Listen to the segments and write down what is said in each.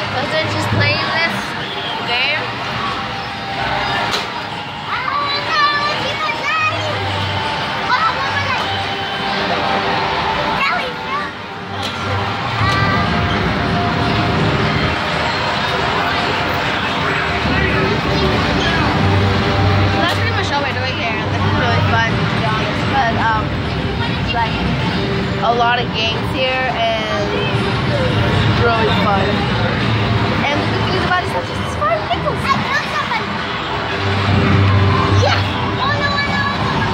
cousin. She's playing this game. That's pretty much all we're doing here. This is really fun, to be honest. But like a lot of games here and really fun. And the good thing about it is that it's 5 nickels. I killed somebody. Yes. Oh no, I know.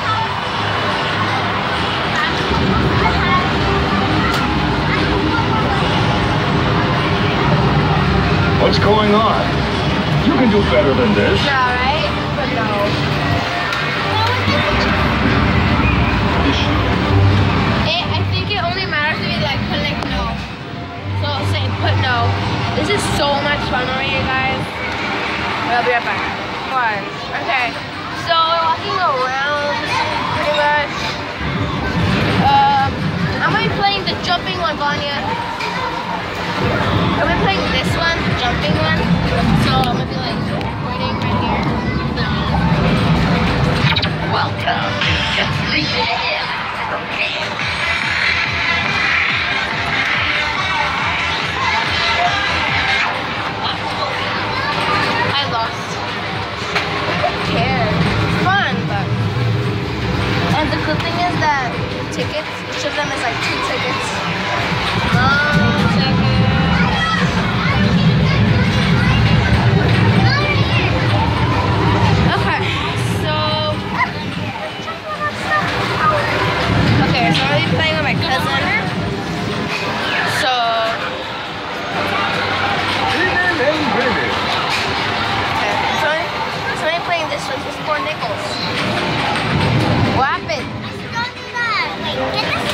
What's going on? You can do better than this. Yeah, right? But no. I think it only matters if you like click no. So I'll say put no. This is so much fun over here, guys. I'll be right back. Fun. Okay. So we're walking around pretty much. I'm gonna be playing the jumping one, Vanya. I'm gonna be playing this one, the jumping one. So I'm gonna be like recording right here. Welcome to 3 AM. I lost. Who cares? It's fun, but. And the good thing is that tickets, each of them is like 2 tickets. 1 second. Okay, so I'm gonna be playing with my cousin. So I'm playing this one. This is 4 nickels. What happened? Don't do that. Wait, get this.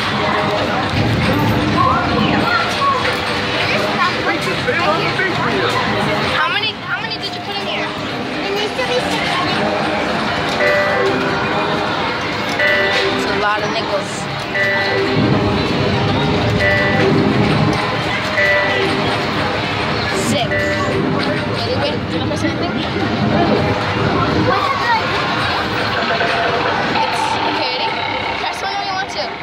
How many did you put in here? It needs to be 6. It's a lot of nickels. 6. Wait, did I miss anything? What's it like? It's okay, ready? Press one when you want to.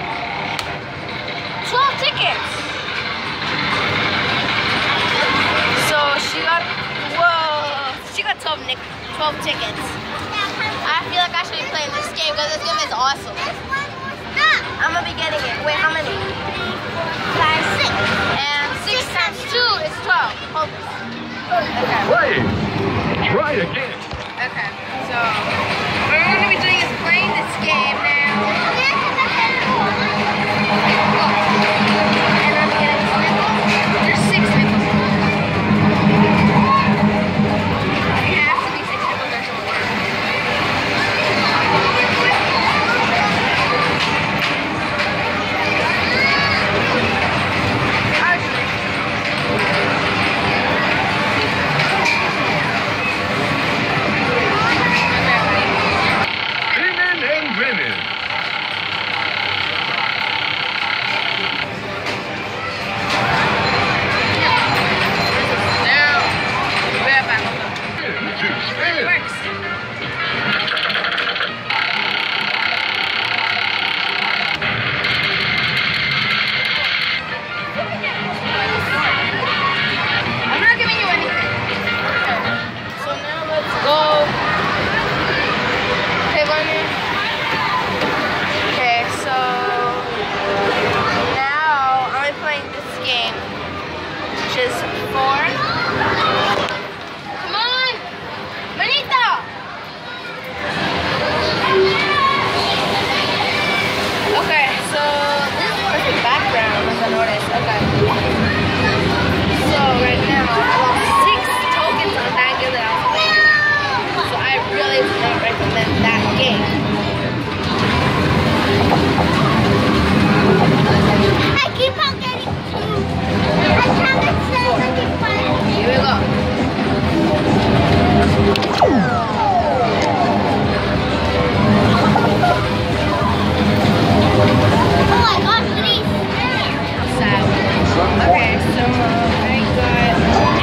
12 tickets! So she got, whoa, she got 12 tickets. I feel like I should be playing this game because this game is awesome. I'm gonna be getting it. Wait, how many? 5, 6. And 6 times 2 is 12. Hold this. Okay. Wait! Try again. Okay. So, what we're gonna be doing is playing this game now. And I'm getting this nickel. There's 6 nickels. It has to be 6 nickels or something. Okay, so I got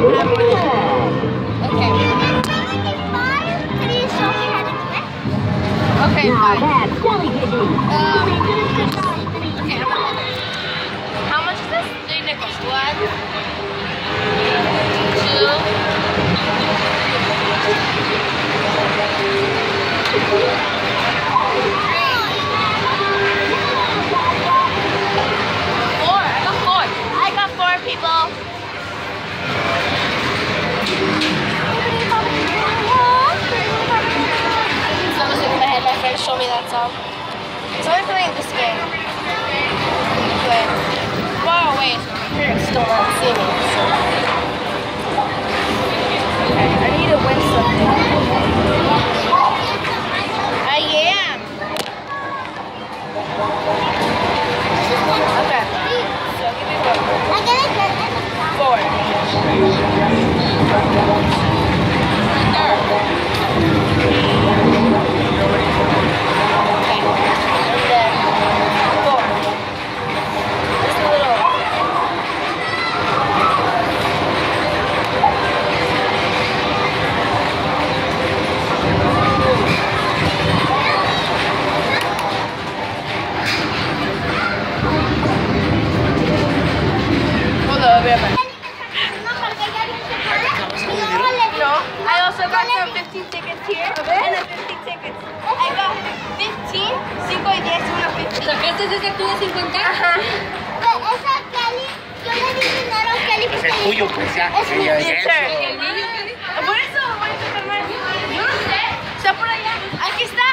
have more than okay. Can you show me how to do it? Okay, fine. Okay, how much is this? 3 nickels. 1, 2, 3, 4. I got 4 people. So I was in my head. My friends showed me that song. So I'm playing this game. But far away, so my parents still not see me. So. Okay, I need to win something. I am. Okay. So give me 4. 4. No, I also got some 15 tickets here and then 15 tickets. I got 15, 5 y 10, 1, 50. ¿Sacaste ese tú de 50? Ajá. Esa Kelly, yo le di dinero a Kelly porque Es el tuyo, pues ya. Es mi Ya, Yes, ya, sir. eso. Por eso, voy a tomar. Yo no sé. Está por allá. Aquí está.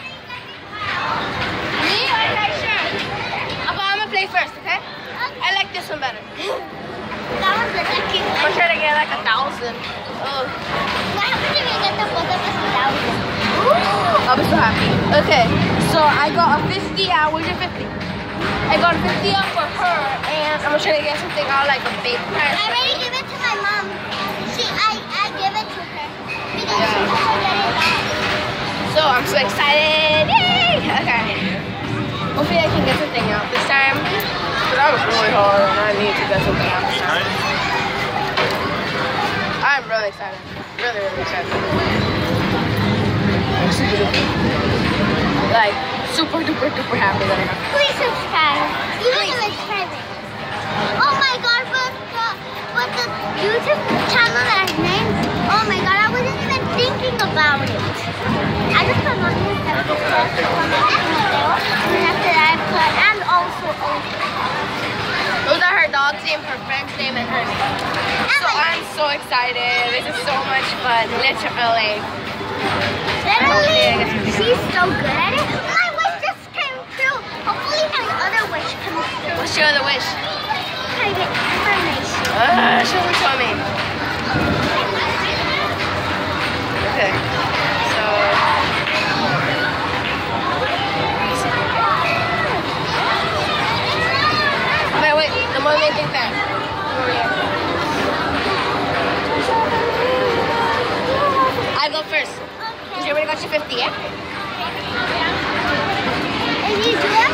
Me, I like sure. Okay, I'm gonna play first, okay? I like this one better. That was the second I'm one. gonna try to get like 1,000. Oh, What happened if you get the both of us without it? I'll be so happy. Okay, so I got a 50 out. Where's your 50? I got a 50 out for her, and I'm gonna try to get something out like a big price. I already give it to my mom. I give it to her. Because Yeah. she doesn't get it back. So I'm so excited. Yay! Okay. Hopefully I can get something out this time. But that was really hard and I need to get something out this time. I'm really excited. Really, really excited. Like super duper duper happy that I got. Please subscribe. Even if it's private. Oh my god, but the YouTube channel that I named, oh my god, I wasn't even thinking about it. I just put on this episode, and after that I put, and also, Those are her dog's name, her friend's name, and her name. So I'm so excited. This is so much fun. Literally. literally, she's so good at it. My wish just came true. Hopefully my other wish comes true. What's your other wish? Private information. Show me, tell me. Okay. So. Wait. The more making that. I go first. Because you already got your 50, yeah? If you do it,